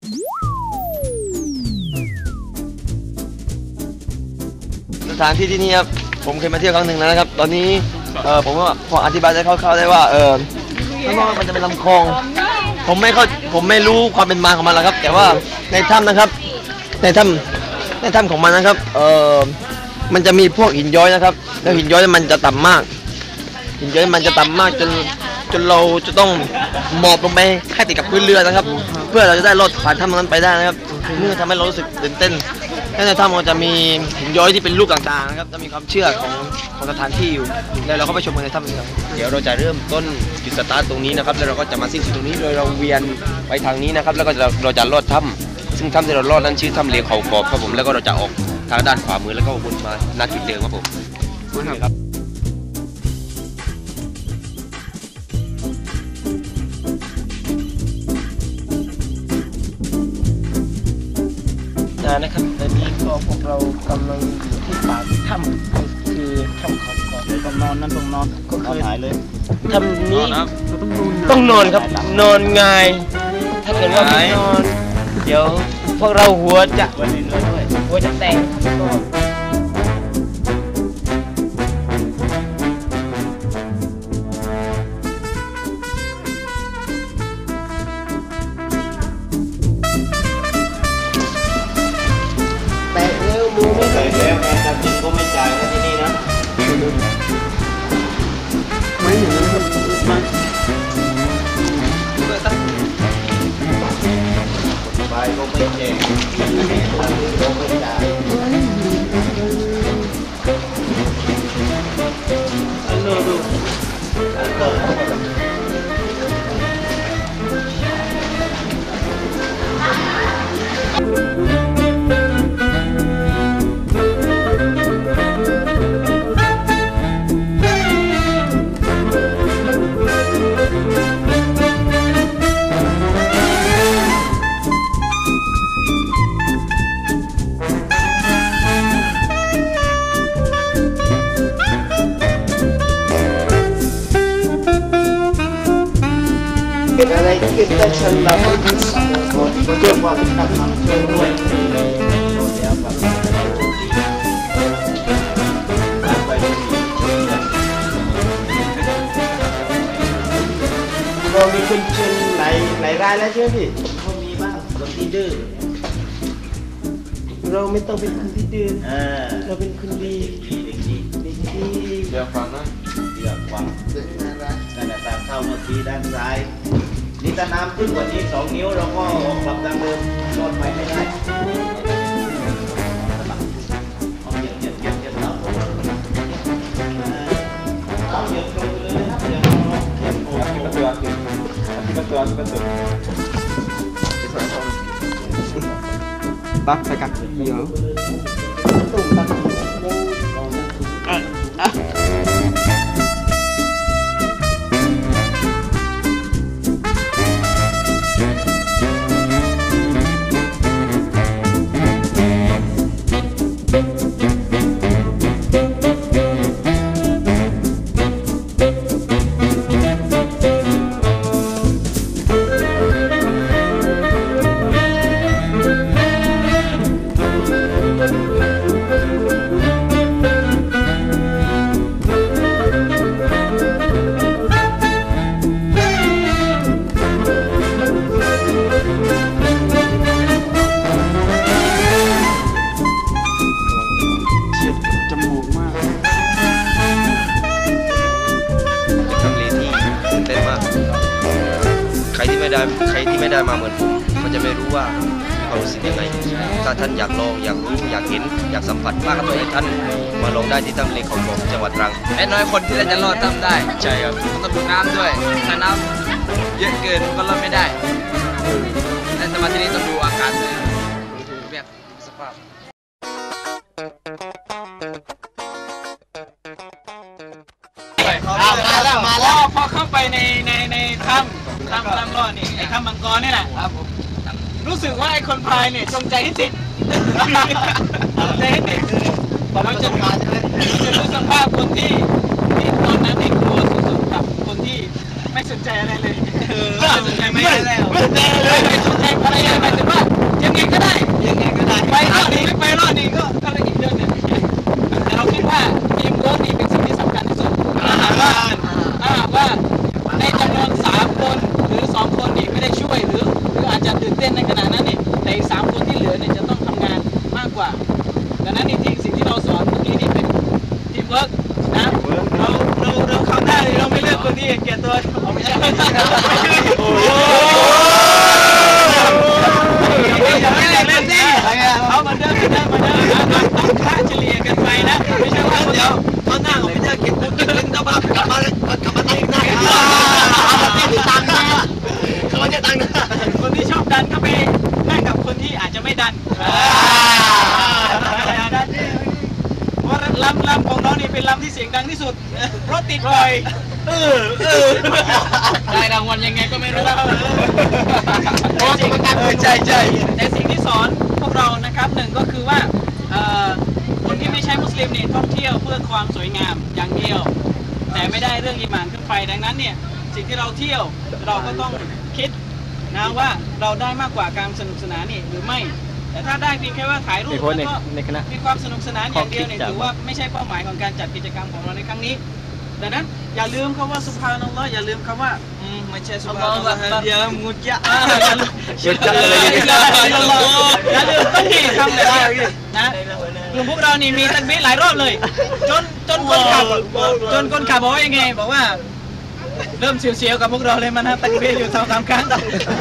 สถานที่ที่นี่ครับผมเคยมาเที่ยวครั้งหนึ่งแล้วนะครับตอนนี้ผมก็พออธิบายได้คร่าวๆได้ว่าข้างนอกมันจะเป็นลำคลองผมไม่รู้ความเป็นมาของมันหรอกครับแต่ว่าในถ้ำนะครับในถ้ำของมันนะครับมันจะมีพวกหินย้อยนะครับแล้วหินย้อยมันจะต่ำมากหินย้อยมันจะต่ำมากจนเราจะต้องหมอบลงไปแค่ติดกับพื้นเรือนะครับเพื่อเราจะได้ลอดผ่านถ้ำนั้นไปได้นะครับนี่ทำให้เรารู้สึกตื่นเต้นในถ้ำมันจะมีหินย้อยที่เป็นรูปต่างๆนะครับจะมีความเชื่อของสถานที่อยู่แล้วเราก็ไปชมกันในถ้ำกันเดี๋ยวเราจะเริ่มต้นจุดสตาร์ทตรงนี้นะครับแล้วเราก็จะมาสิ้นสุดตรงนี้โดยเราเวียนไปทางนี้นะครับแล้วก็เราจะลอดถ้ำซึ่งถ้ำที่เราลอดนั้นชื่อถ้ำเลเขากรอบครับผมแล้วก็เราจะออกทางด้านขวามือแล้วก็วนมาณจุดเดิมครับผมครับนะครับตอนนี้ก็พวกเรากำลังอยู่ที่ปากถ้ำคือถ้ำเขากรอบตรงนอนนั่นตรงนอนก็คือหายเลยถ้ำนี้ต้องนอนครับนอนง่ายถ้าเกิดว่าไม่นอนเดี๋ยวพวกเราหัวจะแตกไม่เคยแล้วแอนจะกินก็ไม่จ่ายนะที่นี่นะไม่เห็นนะครับมาเปิดตั้งไปก็ไม่แจกก็ไม่จ่ายอะไรkita selalu coba kita mampuเรามีคนเชิญหลายรายแล้วใช่ไหมพี่เขามีบ้างคนที่ดื้อเราไม่ต้องเป็นคนที่ดื้อเราเป็นคนดีเดี๋ยวฟังนะเดี๋ยวฟังนั่นแหละตามเข้าเมื่อกี้ด้านซ้ายนี่ถ้าน้ำขึ้นกว่านี้2 นิ้วเราก็กลับทางเดิมรอดไปไม่ได้เอาเหยียบเอาเหยียบลงเลยนะครับเหยียบลงโอ้ยที่ประตูตักไปกันเยอะตุ่มตักใครที่ไม่ได้มาเหมือนผมมันจะไม่รู้ว่าความรู้สึกยังไงถ้าท่านอยากลองอยากรู้อยากเห็นอยากสัมผัสมากกับตัวเองท่านมาลองได้ที่ถ้ำเลเขากรอบจังหวัดตรังไอ้น้อยคนที่จะรอดถ้ำได้ใช่ครับต้องดูน้ำด้วยถ้าน้ำเยอะเกินก็รอดไม่ได้แต่สมาธินี้ต้องดูอากาศเลยเรียกสภาพมาแล้วพอเข้าไปในถ้ำรอดนี่ไอ้ถ้ำมังกรนี่แหละรู้สึกว่าไอ้คนพายเนี่ยจงใจให้ติดมันจะรู้สภาพคนที่ตอนนั้นกลัวสุดๆกับคนที่ไม่สนใจอะไรเลยไม่สนใจอะไรเลยไม่สนใจอะไรหมายถึงว่าเต้นในขณะนั้นเนี่ยแต่อีก3 คนที่เหลือเนี่ยจะต้องทำงานมากกว่าดังนั้นนี่สิ่งที่เราสอนเมื่อกี้นี่เป็นทีมเวิร์กนะเราเข้าหน้าเลยเราไม่เลือกคนที่เกลียดตัวเอาไม่ใช่เอามาเดินต้องค่าเฉลี่ยกันไปนะไม่ใช่ว่าเดี๋ยวตอนหน้าผมไม่เจอเก็บปุ๊บเล่นเจ้าบ้ากลับมาตั้งหน้าที่ตังค์นะเขาจะตังค์นะคนที่ชอบดันก็ไปนั่งกับคนที่อาจจะไม่ดันเพราะลำของเรานี่เป็นลำที่เสียงดังที่สุดรถติดบ่อยได้รางวัลยังไงก็ไม่รู้ใช่แต่สิ่งที่สอนพวกเรานะครับหนึ่งก็คือว่าคนที่ไม่ใช่มุสลิมเนี่ยท่องเที่ยวเพื่อความสวยงามอย่างเดียวแต่ไม่ได้เรื่องอีหม่านขึ้นไปดังนั้นเนี่ยสิ่งที่เราเที่ยวเราก็ต้องคิดนะว่าเราได้มากกว่าการสนุกสนานนี่หรือไม่แต่ถ้าได้เพียงแค่ว่าถ่ายรูปแล้วก็มีความสนุกสนานอย่างเดียวเนี่ยถือว่าไม่ใช่เป้าหมายของการจัดกิจกรรมของเราในครั้งนี้ดังนั้นอย่าลืมคำว่าซุบฮานัลลอฮ์อย่าลืมคำว่าไม่ใช่ซุบฮานัลลอฮ์เดียวมุจยะอย่าลืมต้องมีคำแบบนี้นะกลุ่มพวกเรานี่มีตักบีรหลายรอบเลยจนคนขับบอกว่ายังไงบอกว่าเริ่มเสียวๆกับพวกเราเลยมันตักบีอยู่2-3 ครั้ง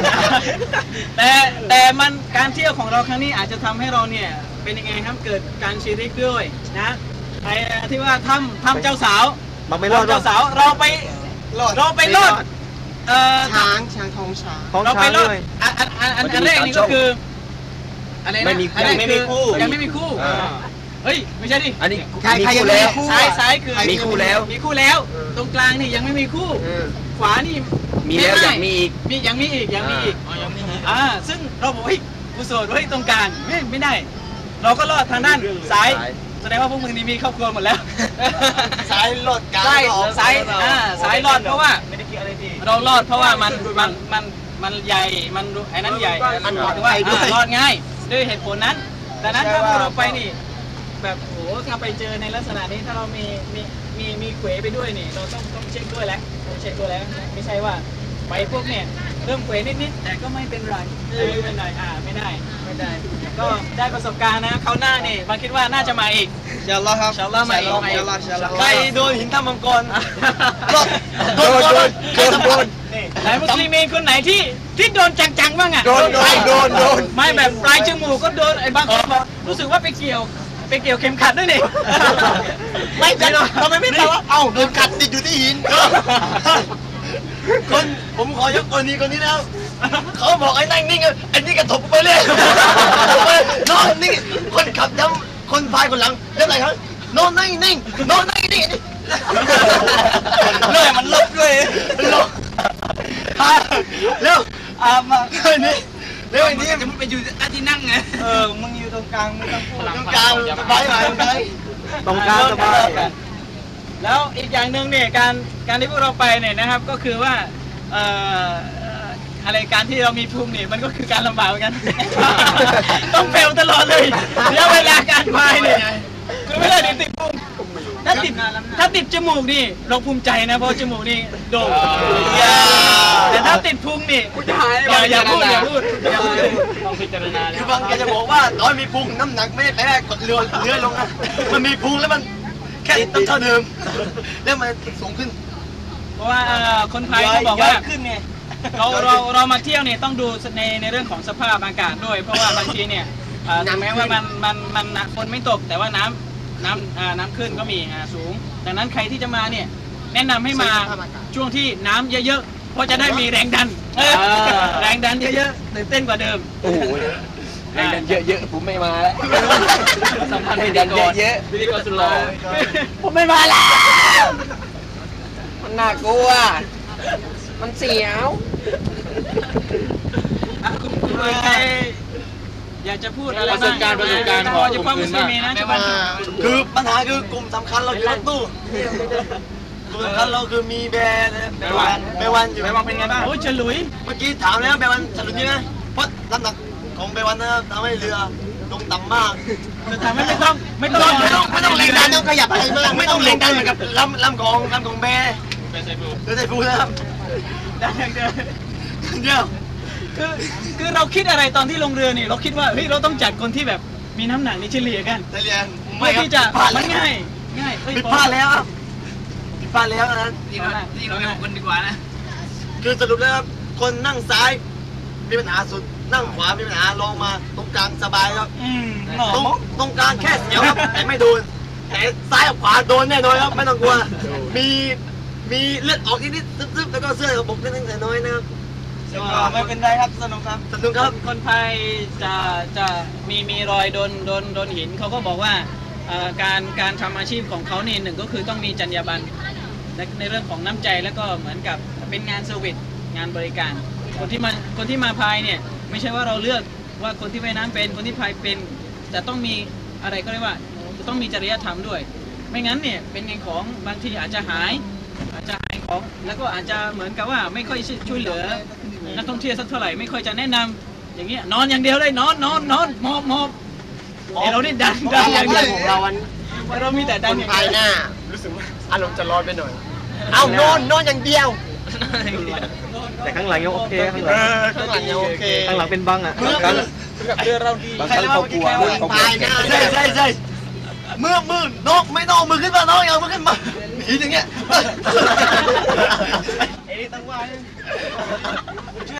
แต่มันการเที่ยวของเราครั้งนี้อาจจะทำให้เราเนี่ยเป็นยังไงครับเกิดการชิริกด้วยนะไอ้ที่ว่าทำเจ้าสาวไม่รอดเจ้าสาวเราไปรอดช้างทองช้างเราไปรอดอันแรกนี่ก็คืออะไรนะยังไม่มีคู่เฮ้ยไม่ใช่ดิอันนี้ใครยังไม่มีคู่ซ้ายคือมีคู่แล้วตรงกลางนี่ยังไม่มีคู่ขวานี่มีแล้วยังมีอีกซึ่งเราบอกเฮ้ยกูโสดเฮ้ยตรงกลางไม่ได้เราก็รอดทางด้านซ้ายแสดงว่าพวกมึงนี่มีครอบครัวหมดแล้วซ้ายรอดกลางซ้ายรอดเพราะว่าเรารอดเพราะว่ามันใหญ่มันไอ้นั้นใหญ่มันถือว่ารอดง่ายด้วยเหตุผลนั้นแต่นั้นถ้าเราไปนี่แบบโหถ้าไปเจอในลักษณะนี้ถ้าเรามีเขวไปด้วยนี่เราต้องเช็คด้วยแล้วไม่ใช่ว่าไปพวกเนี่ยเริ่มเขวนิดแต่ก็ไม่เป็นไรไม่เป็นไรไม่ได้ก็ได้ประสบการณ์นะเขาหน้านี่บางคิดว่าน่าจะมาอีกอินชาอัลลอฮ์ครับอินชาอัลลอฮ์มาอีกใครโดนหินถ้ำมังกรโดนไหนมุสลิมีคนไหนที่โดนจังๆบ้างอ่ะโดนไม่แบบปลายจมูกก็โดนไอ้บางคนบอกรู้สึกว่าไปเกี่ยวเข็มขัดด้วยนี่ไม่ใช่ทำไมไม่ทำว่าเอ้าโดนกัดติดอยู่ที่หินผมขอยกคนนี้แล้วเขาบอกไอ้นั่งนิ่งไอ้นี่กระทบไปเลยนอนนิ่งคนขับย้ำคนพายคนหลังเรื่องอะไรครับนอนนิ่งเลยมันลบด้วยแล้วมานี่แล้วไอ้นี่จะมึงไปอยู่ที่นั่งไงมึงอยู่ตรงกลางมึงต้องพูดตรงกลางสบายตรงกลางสบายแล้วอีกอย่างหนึ่งเนี่ยการที่พวกเราไปเนี่ยนะครับก็คือว่าอะไรการที่เรามีภูมิเนี่ยมันก็คือการลำบากเหมือนกันต้องเฟลตลอดเลยแล้วเวลาการพายเนี่ยคือไม่ได้ติดภูมิถ้าติดจมูกนี่เราภูมิใจนะเพราะจมูกนี่โด่งแต่ถ้าติดพุงนี่อย่าพูดต้องพิจารณาคือบางแกจะบอกว่าตอนมีพุงน้ำหนักไม่ได้แพ้กดเรือลงนะมันมีพุงแล้วมันแค่ต้องเท่าเดิมแล้วมันสูงขึ้นเพราะว่าคนไทยเขาบอกว่าเรามาเที่ยวเนี่ยต้องดูในเรื่องของสภาพอากาศด้วยเพราะว่าบางทีเนี่ยถึงแม้ว่ามันฝนไม่ตกแต่ว่าน้ำขึ้นก็มีสูงดังนั้นใครที่จะมาเนี่ยแนะนำให้มาช่วงที่น้ำเยอะๆเพราะจะได้มีแรงดันเยอะๆตื่นเต้นกว่าเดิมโอ้โหแรงดันเยอะๆผมไม่มาแล้วสัมพันธ์แรงดันเยอะพิธีกรสุดหล่อผมไม่มาแล้วมันน่ากลัวมันเสียวคุณใครอยากจะพูดอะไรประสบการณ์ของจะความมุสลิมนะคือปัญหาคือกลุ่มสำคัญเราอยู่รถตู้กลุ่มสำคัญเราคือมีแบร์วันอยู่แบวันเป็นไงบ้างโอ้ยฉลุยเมื่อกี้ถามแล้วแบร์วันฉลุยใช่ไหมเพราะน้ำหนักของแบร์วันนะครับทำให้เรือลงต่ำมากจะทำให้ไม่ต้องแรงดันต้องขยับอะไรมากไม่ต้องแรงดันเหมือนกับลำของแบร์เรือใส่ฟูนะครับได้อย่างเดียวคือคือเราคิดอะไรตอนที่ลงเรือนี่เราคิดว่าเฮ้ยเราต้องจัดคนที่แบบมีน้ำหนักนี่เฉลี่ยกันเรียนเพื่อที่จะมันง่ายเฮ้ยผิดพลาดแล้วครับผิดพลาดแล้วนะนี่เราเป็นคนดีกว่านะคือสรุปแล้วครับคนนั่งซ้ายมีปัญหาสุดนั่งขวามีปัญหาลงมาตรงกลางสบายครับหนอตรงกลางแค่เสียวครับแต่ไม่โดนแต่ซ้ายกับขวาโดนแน่นอนครับไม่ต้องกลัวมีเลือดออกนิดๆซึบๆแล้วก็เสื้อกับผมนิดๆน้อยๆนะครับไม่เป็นไรครับสนุกครับสนุกครับคนไทยจะมีรอยโดนหินเขาก็บอกว่าการทำอาชีพของเขาเนี่ยหนึ่งก็คือต้องมีจรรยาบรรณในเรื่องของน้ำใจแล้วก็เหมือนกับเป็นงานเซอร์วิสงานบริการ คนที่มาพายเนี่ยไม่ใช่ว่าเราเลือกว่าคนที่ว่ายน้ำเป็นคนที่พายเป็นจะต้องมีอะไรก็เรียกว่าจะต้องมีจริยธรรมด้วย ไม่งั้นเนี่ยเป็นไงของบางทีอาจจะหายของแล้วก็อาจจะเหมือนกับว่าไม่ค่อยช่วยเหลือนักท่องเที่ยวสักเท่าไหร่ไม่ค่อยจะแนะนำอย่างเงี้ยนอนอย่างเดียวเลยนอนมอบเราได้ดันอย่างเดียวของเราวันเรามีแต่ดัคน นอย่างภายเดียวหน้า รู้สึกว่าอารมณ์จะร้อนไปหน่อย เอานอนอย่างเดียวแต่ข้างหลังยังโอเคข้างหลังข้างหลังยังโอเคข้างหลังเป็นบังอ่ะเรือเราดีบางครั้งเขากลัวคนภายหน้าใช่มือนกไม่นอกมือขึ้นมาน้องเอามือขึ้นมาหนีอย่างเงี้ยเอ้ยตั้งว่าเชื่อ